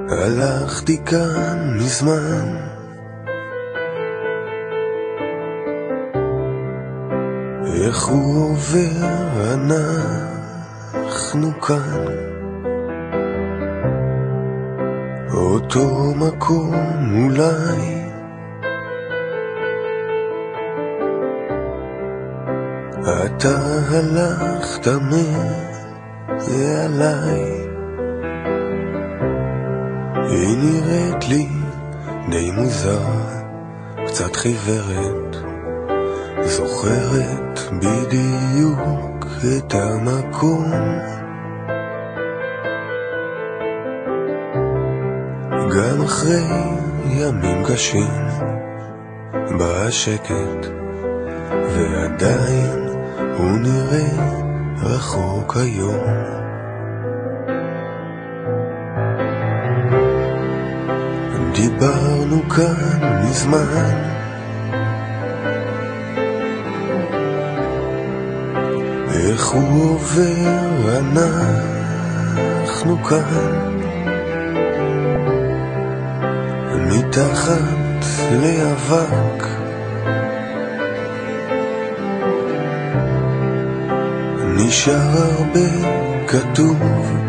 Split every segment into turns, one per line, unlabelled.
הלכתי כאן מזמן, איך הוא עובר, אנחנו כאן, אותו מקום אולי, אתה הלכת מעליי, היא נראית לי די מוזר, קצת חיוורת, זוכרת בדיוק את המקום, גם אחרי ימים קשים בא שקט, ועדיין הוא נראה רחוק היום. דיברנו כאן מזמן, איך הוא עובר, אנחנו כאן, מתחת לאבק, נשאר הרבה כתוב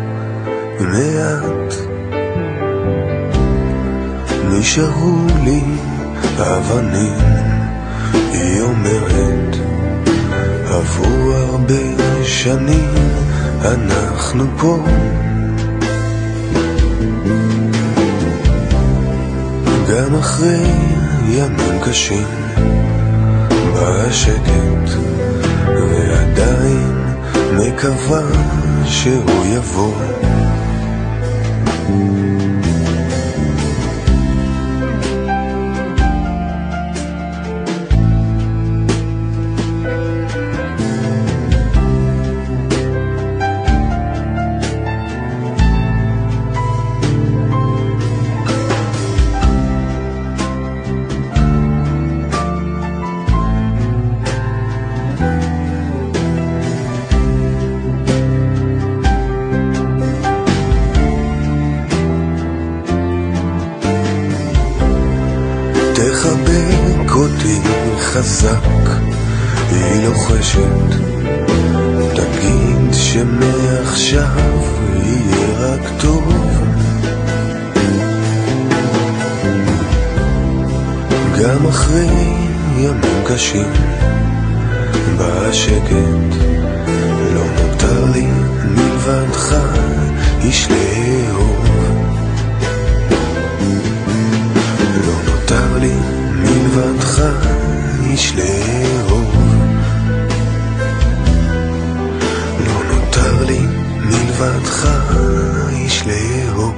מעט, נשארו לי אבנים, היא אומרת, עברו הרבה שנים, אנחנו פה, גם אחרי ימים קשים בא שקט, ועדיין מקווה שהוא יבוא. תחבק אותי חזק, היא לוחשת, תגיד שמעכשיו יהיה רק טוב, גם אחרי ימים קשים בא שקט, לא נותר לי מלבדך איש לאהוב, לא נותר לי מלבדך איש לאהוב, לא נותר לי מלבדך איש לאהוב.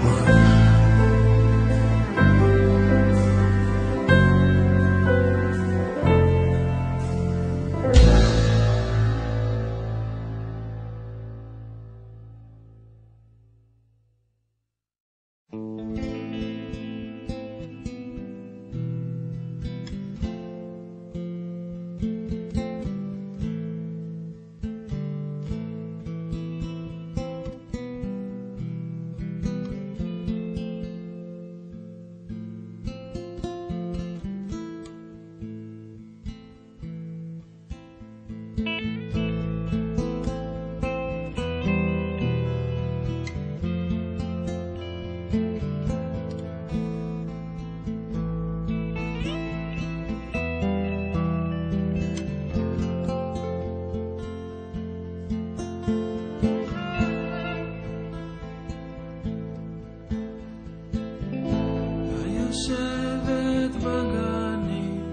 יושבת בגנים,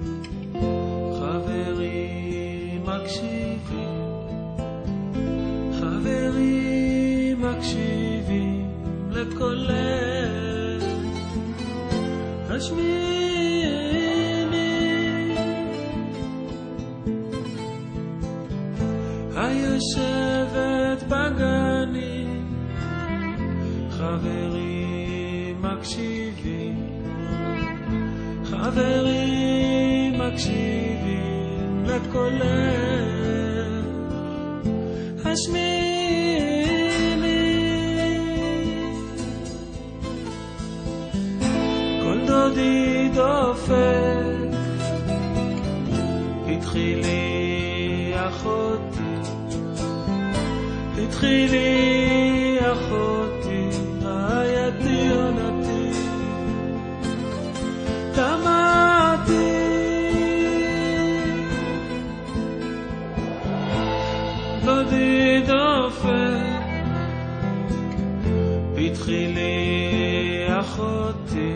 חברים מקשיבים לקולך, השמיעיני. היושבת בגנים, חברים מקשיבים לקולך, השמיעיני. דודי דופק, התחילי אחותי, התחילי אחותי, רעייתי עונתי, תמתי, דודי דופק, התחילי אחותי,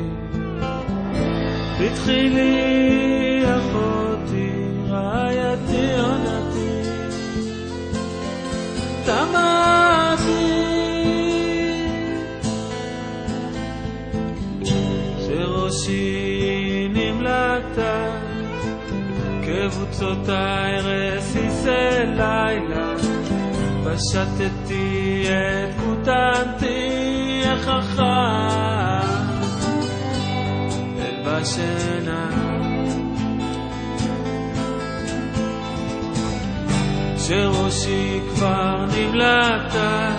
התחילי אחותי, רעייתי עונתי, תמתי, שראשי נמלטה, קבוצותיי רסיסי לילה, פשטתי את קוטנתי החכם אל בשינה, שראשי כבר נמלטה,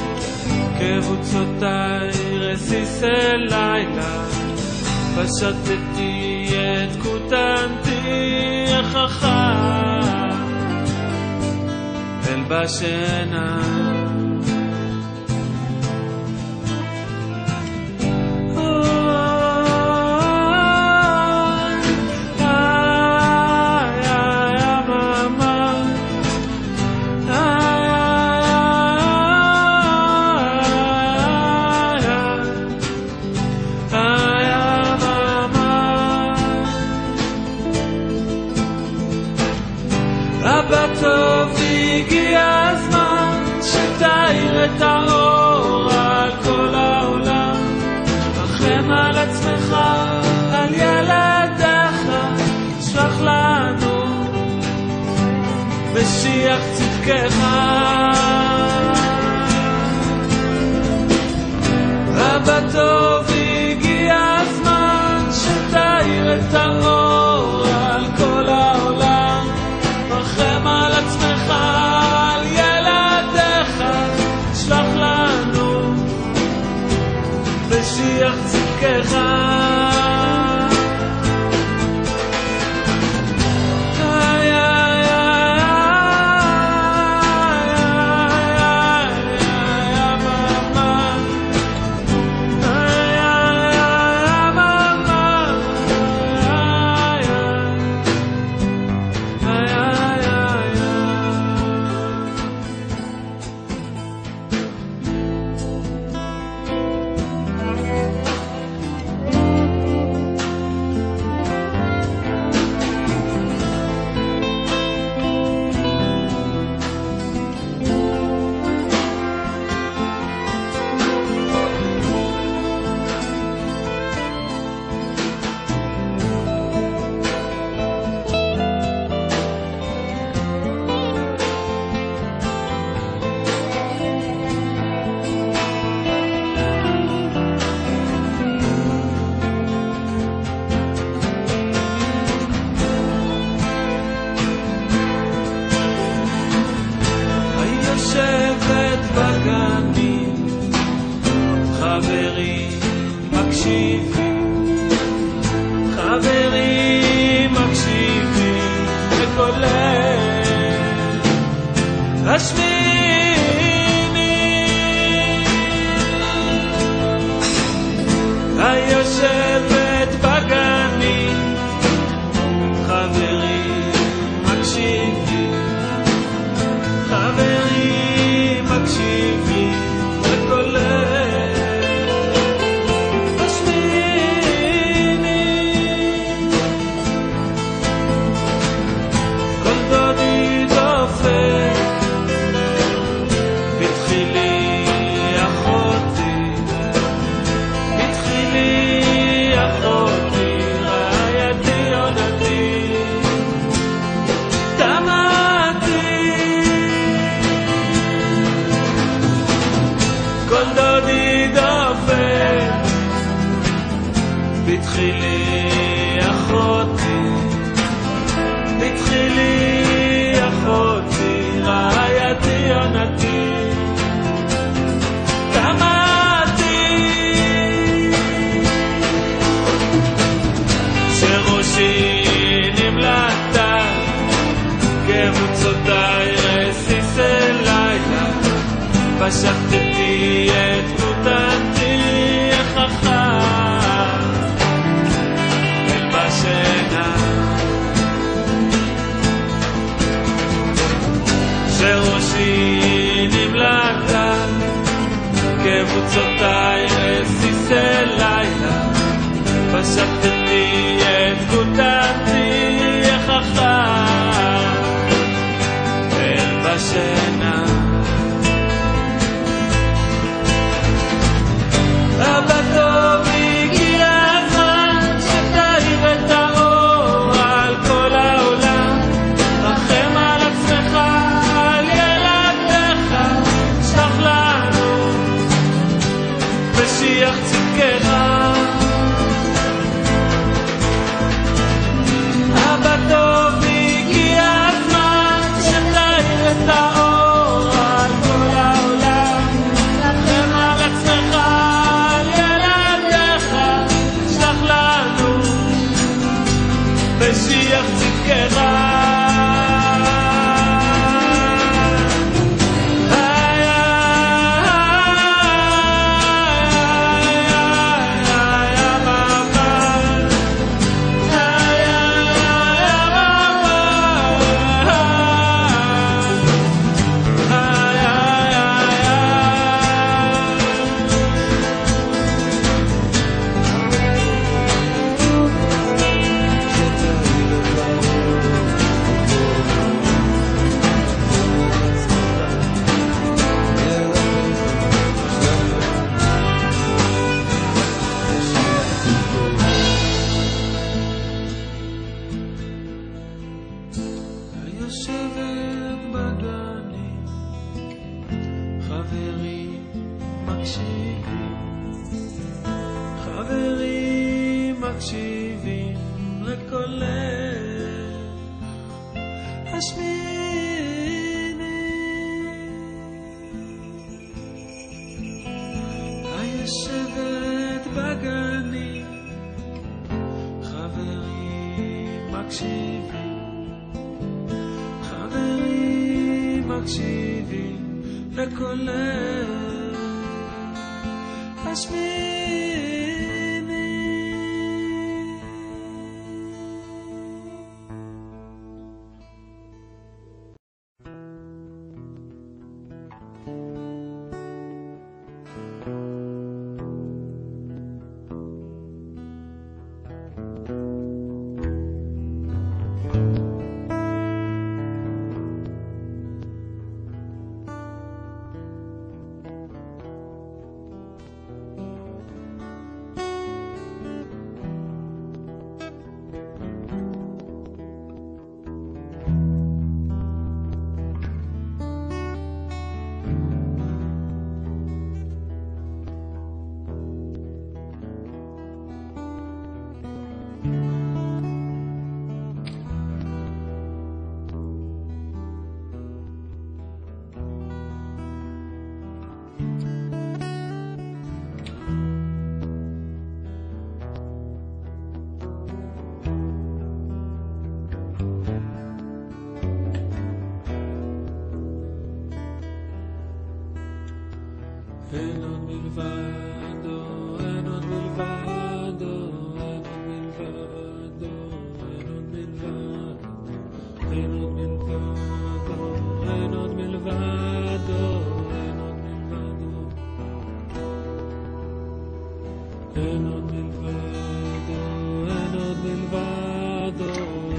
קבוצותיי רסיסי לילה, פשטתי את קוטנתי החכם אל בשינה. אבא טוב, הגיע הזמן שתאיר את האור על כל העולם, רחם על עצמך, על ילדיך, שלח לנו משיח צדקך. אבא טוב, הגיע הזמן שתאיר את האור על כל העולם, רחם על עצמך, על ילדיך, שלח לנו משיח צדקך. יושבת בגנים, חברים מקשיבים, חברים מקשיבים לקולך, השמיני. היושבת בגנים, חברים מקשיבים, חברים מקשיבים לקולך, השמיני. כל דודי דופק, התחילי אחותי, התחילי אחותי, רעייתי עונתי, תמתי. כל דודי דופק, התחילי אחותי, התחילי אחותי, רעייתי עונתי, תמתי. אותי את פלוטתי החכם אל בשינה שראשי נמלטה כבוצותיי רסיסי לילה פשטתי את פלוטתי החכם אל בשינה אבא טוב הגיע הזמן שתאיר את האור על כל העולם רחם על עצמך על ילדיך שלח לנו משיח צדקך אבא טוב הגיע הזמן שתאיר את האור על כל העולם רחם על עצמך על ילדיך שלח לנו משיח צדקך חברים מקשיבים לקולך השמיני היושבת בגנים חברים מקשיבים לקולך השמיני אין עוד מלבדו, אין עוד מלבדו, אין עוד מלבדו, אין עוד מלבדו, אין עוד מלבדו, אין עוד מלבדו, אין עוד מלבדו, אין עוד מלבדו,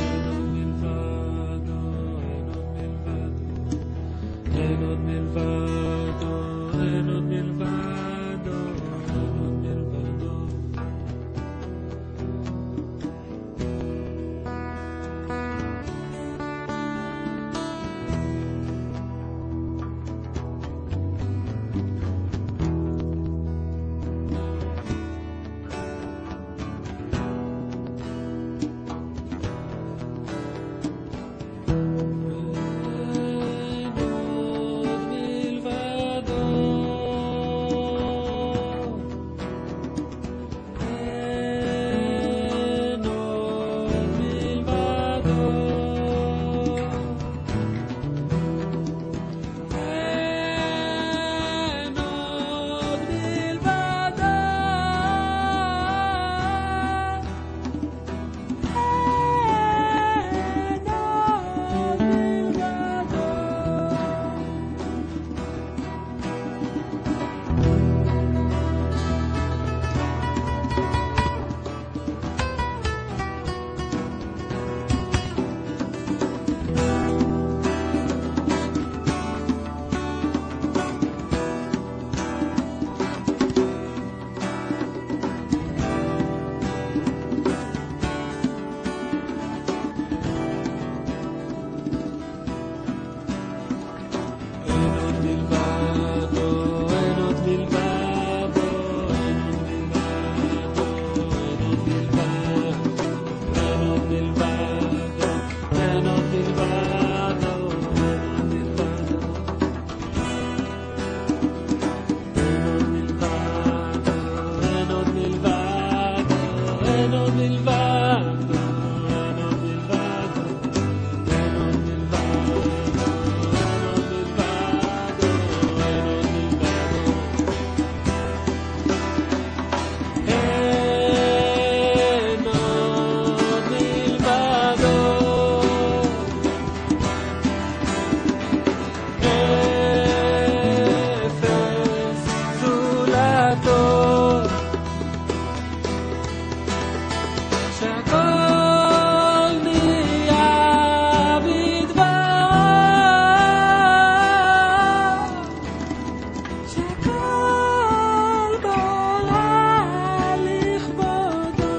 אין עוד מלבדו, אין עוד מלבדו, אין עוד מלבדו. הטוב, שהכל נהיה בדבר, שהכל בורא לכבודו.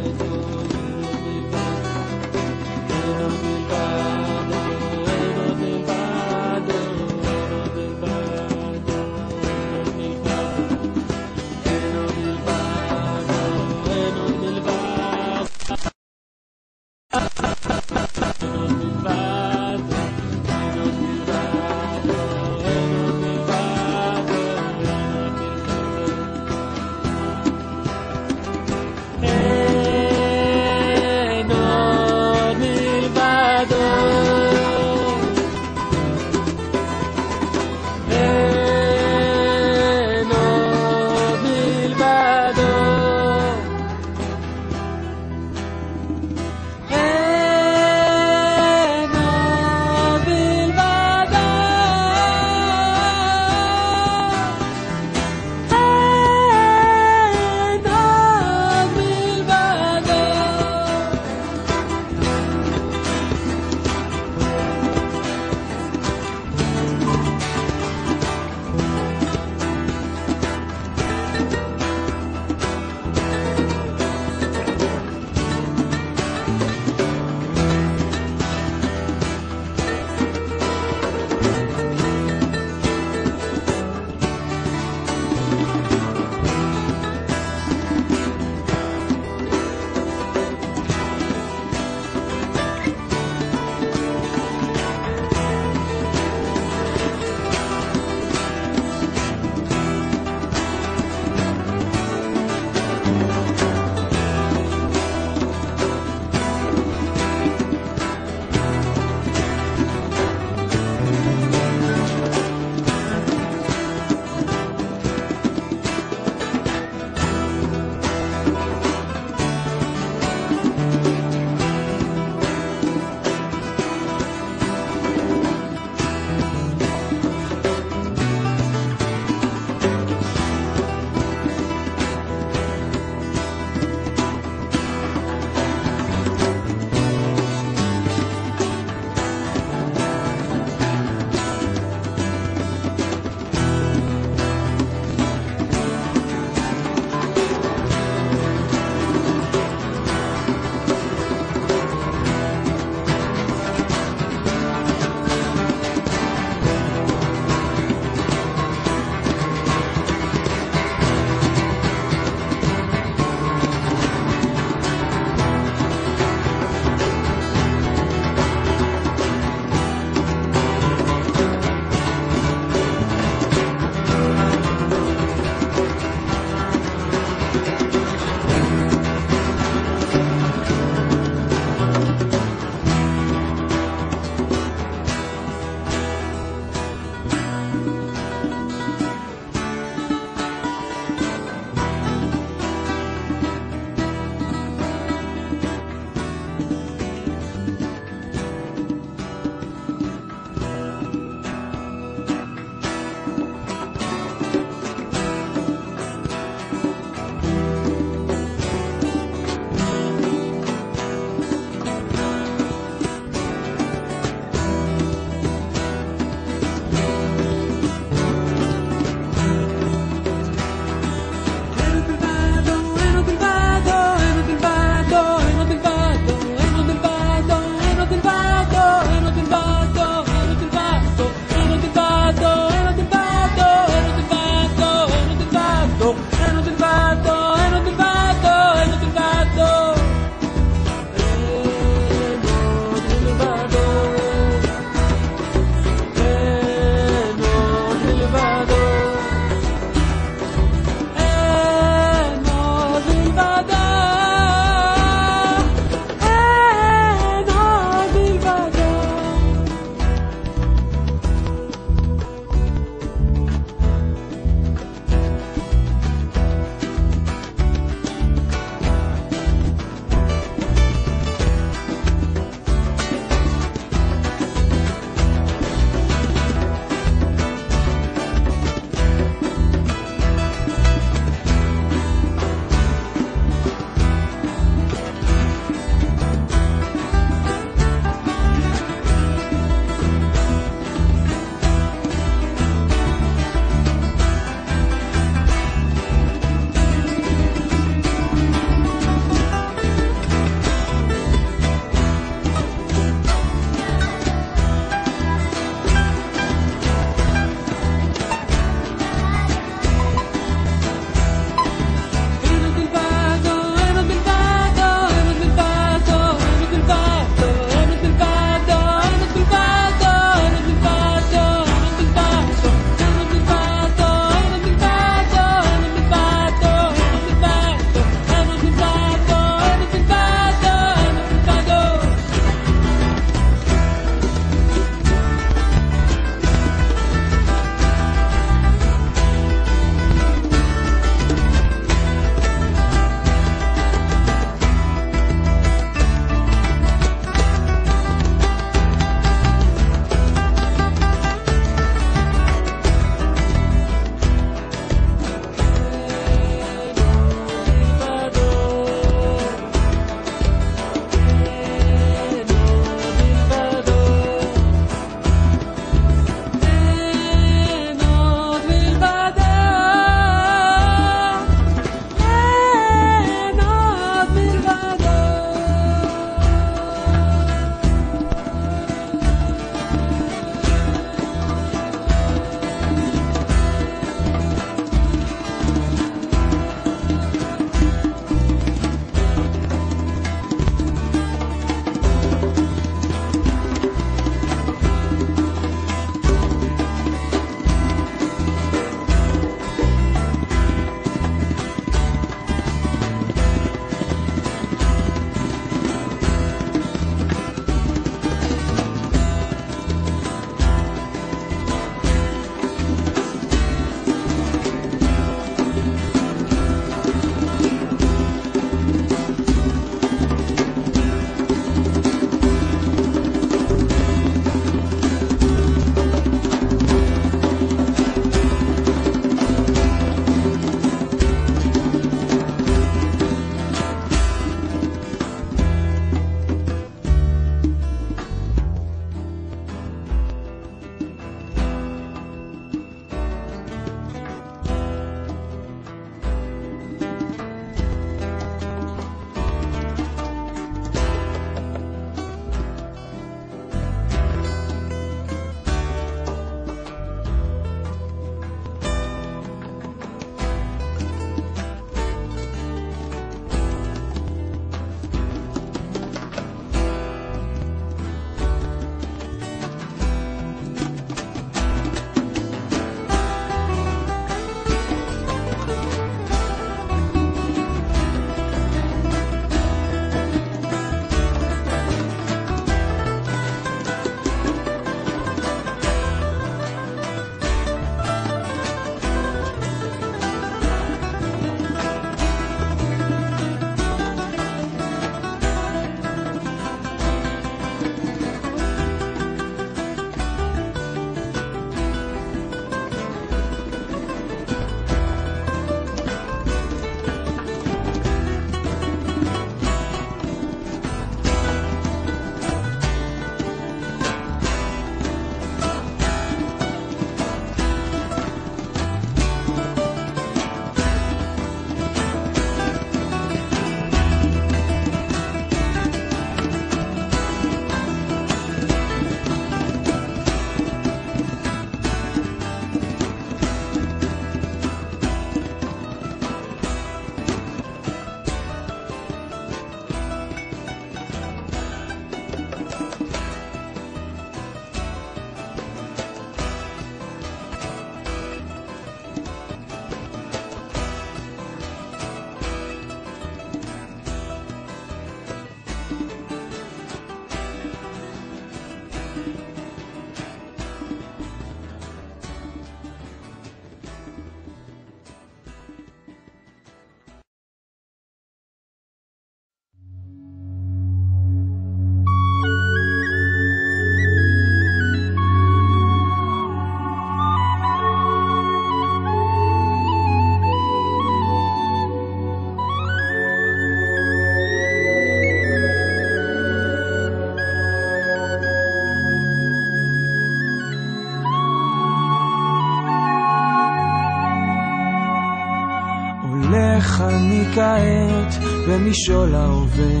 אני כעת במשעול ההווה,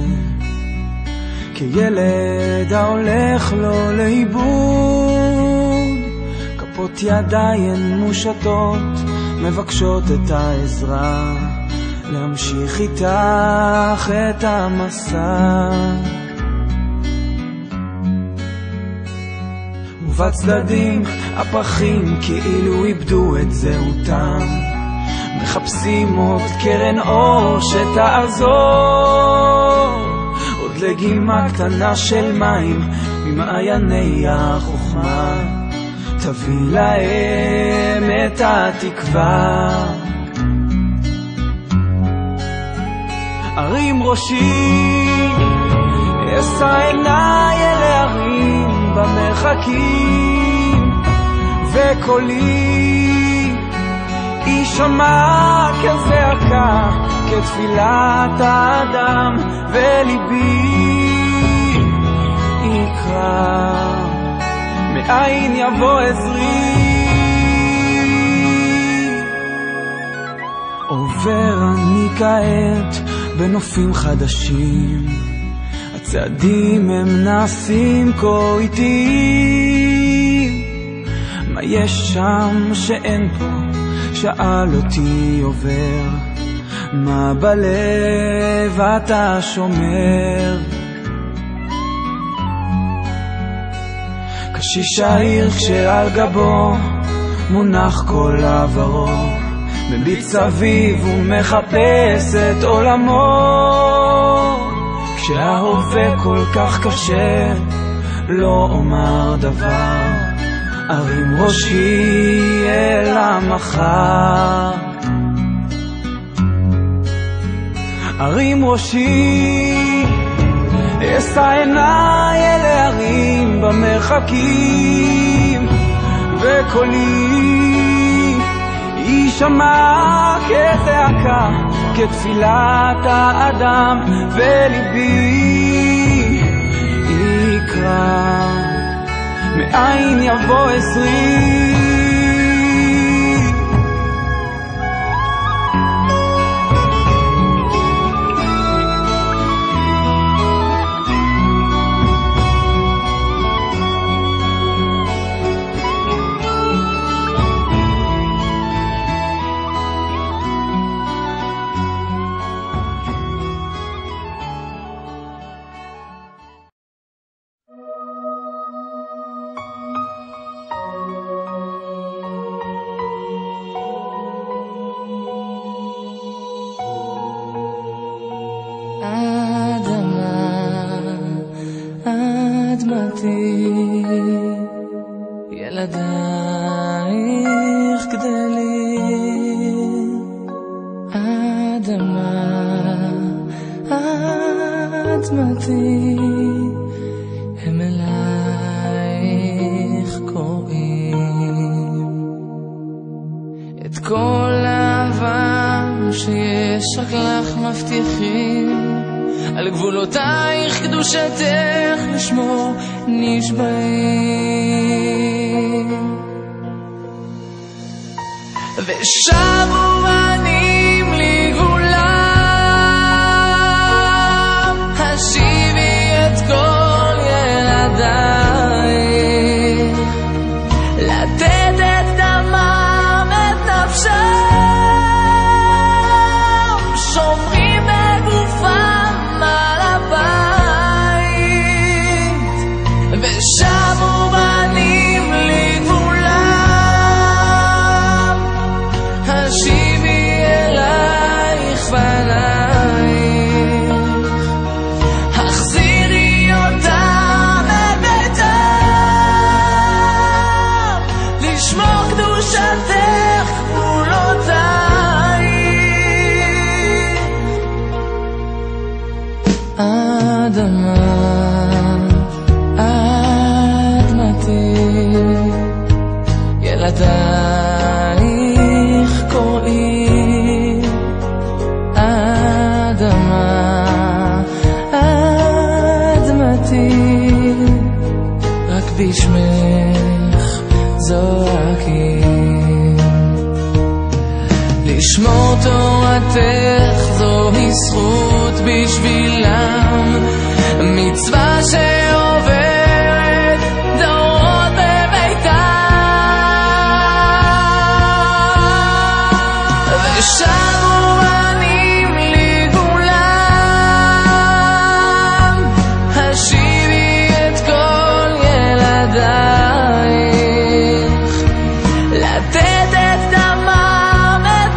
כילד ההולך לו לאיבוד, כפות ידיים מושטות מבקשות את העזרה, להמשיך איתך את המסע. ובצדדים הפרחים כאילו איבדו את זהותם, מחפשים עוד קרן אור שתעזור, עוד לגימה קטנה של מים ממעייני החוכמה, תביא להם את התקווה. הרים ראשי, אשא עיניי אל ההרים במרחקים, וקולי יישמע כזעקה, כתפילת האדם, וליבי יקרא, מאין יבוא עזרי. עובר אני כעת בנופים חדשים, הצעדים הם נעשים כה איטיים, מה יש שם שאין פה? שאל אותי עובר, מה בלב אתה שומר? קשיש העיר כשעל גבו מונח כל עברו, מביט סביב ומחפש את עולמו, כשההווה כל כך קשה לא אומר דבר, ארים ראשי אל המחר. ארים ראשי, אשא עיניי אל ההרים במרחקים, וקולי יישמע כזעקה, כתפילת האדם, וליבי יקרא, מאין יבוא עזרי.
ילדייך גדלים, אדמה, אדמתי, הם אלייך קוראים. את כל האהבה שיש רק לך מבטיחים, על גבולותייך קדושתך לשמור נשבעים. ושבו בנים לגבולם, השיבי את כל ילדייך, לתת את דמם את נפשם, שומרים בגופם על הבית. ושבו בנים לגבולם, השיבי אלייך בנייך, החזירי אותם לביתם, לשמור קדושתך גבולותייך. אדמה, ילדייך קוראים, אדמה, אדמתי, רק בשמך זועקים. לשמור תורתך זוהי זכות בשבילם, מצווה שעוברת דורות בביתם. ושבו בנים לגאולם, השיבי את כל ילדייך, לתת את דמם את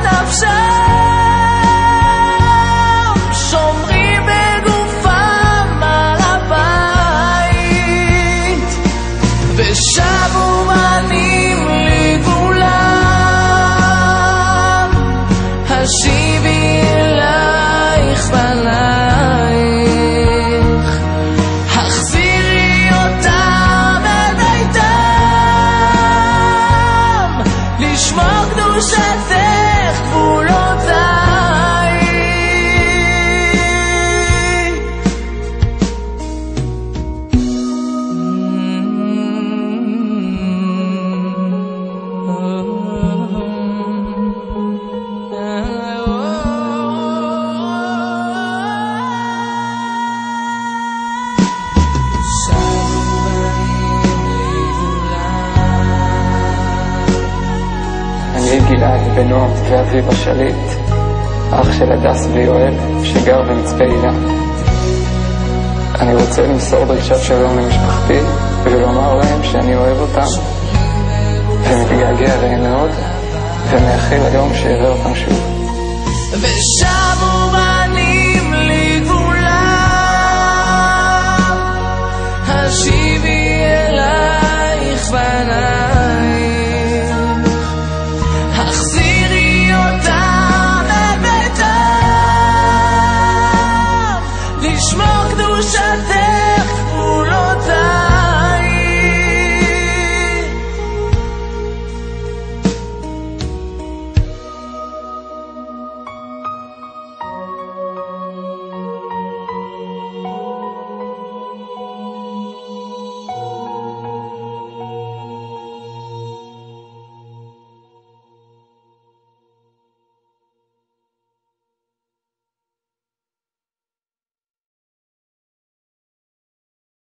נפשם, שומרים בגופם על הבית. ושבו בנים לגאולם, השיבי אלייך בנייך, החזירי אותם אל ביתם, לשמור קדושתך גבולותיי.
אני גלעד בן נועם ואביב השליט, אח של הדס ויואל שגר במצפה הילה. אני רוצה למסור דרישת שלום למשפחתי ולומר להם שאני אוהב אותם ומתגעגע אליהם מאוד, ומאחל היום שיראה אותם שוב.
ושבו בנים לגבולם, השיבי אליי